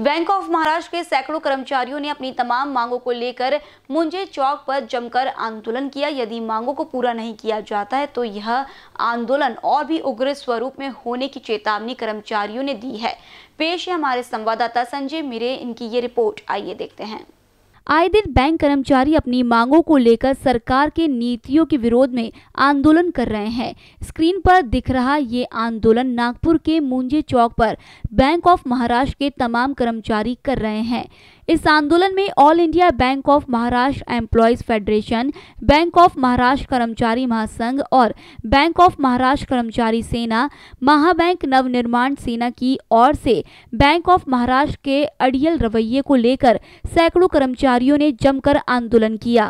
Bank of Maharashtra के सैकड़ों कर्मचारियों ने अपनी तमाम मांगों को लेकर मुंजे चौक पर जमकर आंदोलन किया। यदि मांगों को पूरा नहीं किया जाता है तो यह आंदोलन और भी उग्र स्वरूप में होने की चेतावनी कर्मचारियों ने दी है। पेश है हमारे संवाददाता संजय मिरे, इनकी ये रिपोर्ट, आइए देखते हैं। आए दिन बैंक कर्मचारी अपनी मांगों को लेकर सरकार के नीतियों के विरोध में आंदोलन कर रहे हैं। स्क्रीन पर दिख रहा ये आंदोलन नागपुर के मुंजे चौक पर बैंक ऑफ महाराष्ट्र के तमाम कर्मचारी कर रहे हैं। इस आंदोलन में all India bank of Maharashtra employees federation, bank of Maharashtra कर्मचारी महासंघ और बैंक ऑफ महाराष्ट्र कर्मचारी सेना, महाबैंक नवनिर्माण सेना की ओर से बैंक ऑफ महाराष्ट्र के अड़ियल रवैये को लेकर सैकड़ों कर्मचारियों ने जमकर आंदोलन किया।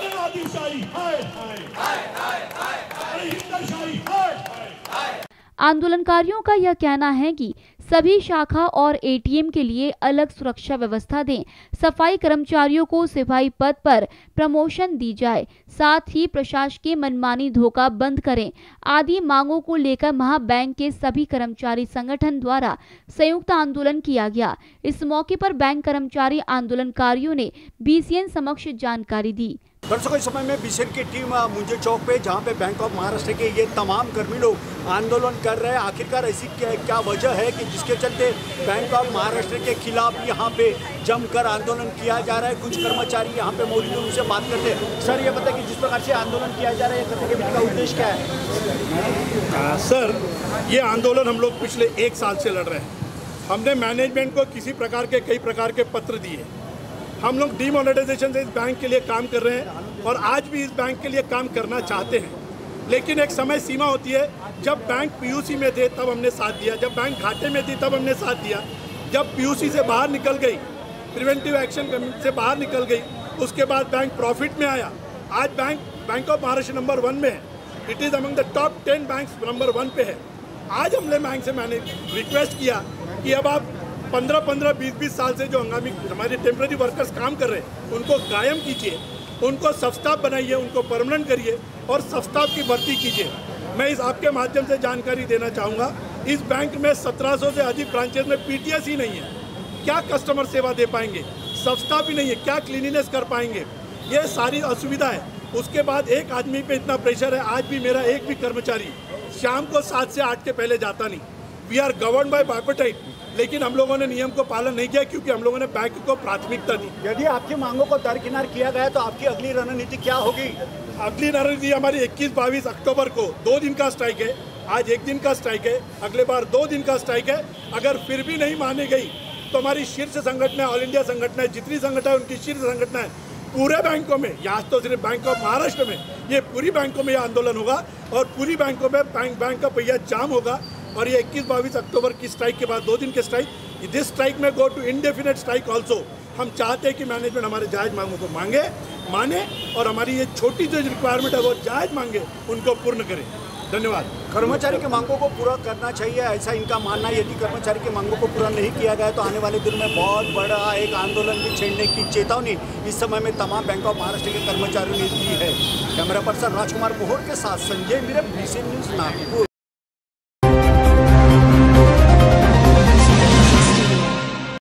आंदोलनकारियों का यह कहना है कि सभी शाखा और एटीएम के लिए अलग सुरक्षा व्यवस्था दें, सफाई कर्मचारियों को सिपाही पद पर प्रमोशन दी जाए, साथ ही प्रशासकीय मनमानी धोखा बंद करें आदि मांगों को लेकर महाबैंक के सभी कर्मचारी संगठन द्वारा संयुक्त आंदोलन किया गया। इस मौके पर बैंक कर्मचारी आंदोलनकारियों ने बीसीएन समक्ष जानकारी दी। दर्शकों, इस समय में बीसीएन की टीम मुंजे चौक पे, जहां पे बैंक ऑफ महाराष्ट्र के ये तमाम कर्मी लोग आंदोलन कर रहे हैं। आखिरकार ऐसी क्या वजह है कि जिसके चलते बैंक ऑफ महाराष्ट्र के खिलाफ यहाँ पे जमकर आंदोलन किया जा रहा है। कुछ कर्मचारी यहाँ पे मौजूद हैं, उनसे बात करते हैं। सर, ये बताइए कि जिस प्रकार से आंदोलन किया जा रहा है, करने के का उद्देश्य क्या है? सर, ये आंदोलन हम लोग पिछले 1 साल से लड़ रहे हैं। हमने मैनेजमेंट को कई प्रकार के पत्र दिए। हम लोग डीमोनेटाइजेशन से इस बैंक के लिए काम कर रहे हैं और आज भी इस बैंक के लिए काम करना चाहते हैं, लेकिन एक समय सीमा होती है। जब बैंक पीयूसी में थे तब हमने साथ दिया, जब बैंक घाटे में थी तब हमने साथ दिया, जब पीयूसी से बाहर निकल गई, प्रिवेंटिव एक्शन कमेटी से बाहर निकल गई, उसके बाद बैंक प्रॉफिट में आया। आज बैंक ऑफ महाराष्ट्र नंबर 1 में है। It is among the top 10 banks number 1 पे है। आज हमने बैंक से मैंने रिक्वेस्ट किया कि अब आप 15-15, 20-20 साल से जो हंगामी हमारे टेम्पररी वर्कर्स काम कर रहे हैं उनको कायम कीजिए, उनको सब स्टाफ बनाइए, उनको परमानेंट करिए और सब स्टाफ की भर्ती कीजिए। मैं इस आपके माध्यम से जानकारी देना चाहूँगा, इस बैंक में 1700 से अधिक ब्रांचेज में पीटीएस ही नहीं है। क्या कस्टमर सेवा दे पाएंगे? सब स्टाफ ही नहीं है, क्या क्लीनिनेस कर पाएंगे? ये सारी असुविधा है। उसके बाद एक आदमी पे इतना प्रेशर है। आज भी मेरा एक भी कर्मचारी शाम को 7 से 8 के पहले जाता नहीं। We are govern by bipartite, लेकिन हम लोगों ने नियम को पालन नहीं किया क्योंकि हम लोगों ने बैंक को प्राथमिकता दी। यदि आपकी मांगों को दरकिनार किया गया तो आपकी अगली रणनीति क्या होगी? अगली रणनीति हमारी 21-22 अक्टूबर को 2 दिन का स्ट्राइक है। आज 1 दिन का स्ट्राइक है, अगले बार 2 दिन का स्ट्राइक है। अगर फिर भी नहीं मानी गई तो हमारी शीर्ष संगठन है, ऑल इंडिया संगठन है, जितनी संगठन है उनकी शीर्ष संगठन है, पूरे बैंकों में, यहाँ तो सिर्फ बैंक ऑफ महाराष्ट्र में, ये पूरी बैंकों में यह आंदोलन होगा और पूरी बैंकों में बैंक का पहिया जाम होगा। और ये 21-22 अक्टूबर की स्ट्राइक के बाद 2 दिन के स्ट्राइक, दिस स्ट्राइक में go to indefinite strike also. हम चाहते हैं कि मैनेजमेंट हमारे जायज़ मांगों को माने और हमारी ये छोटी जो रिक्वायरमेंट है वो जायज़ मांगे उनको पूर्ण करें। धन्यवाद। कर्मचारी की मांगों को पूरा करना चाहिए, ऐसा इनका मानना है। यदि कर्मचारी की मांगों को पूरा नहीं किया गया तो आने वाले दिनों में बहुत बड़ा एक आंदोलन भी छेड़ने की चेतावनी इस समय में तमाम बैंक ऑफ महाराष्ट्र के कर्मचारियों ने दी है। कैमरा पर्सन राजकुमार मोहर के साथ संजय मिरे, बीसीएन न्यूज़, नागपुर।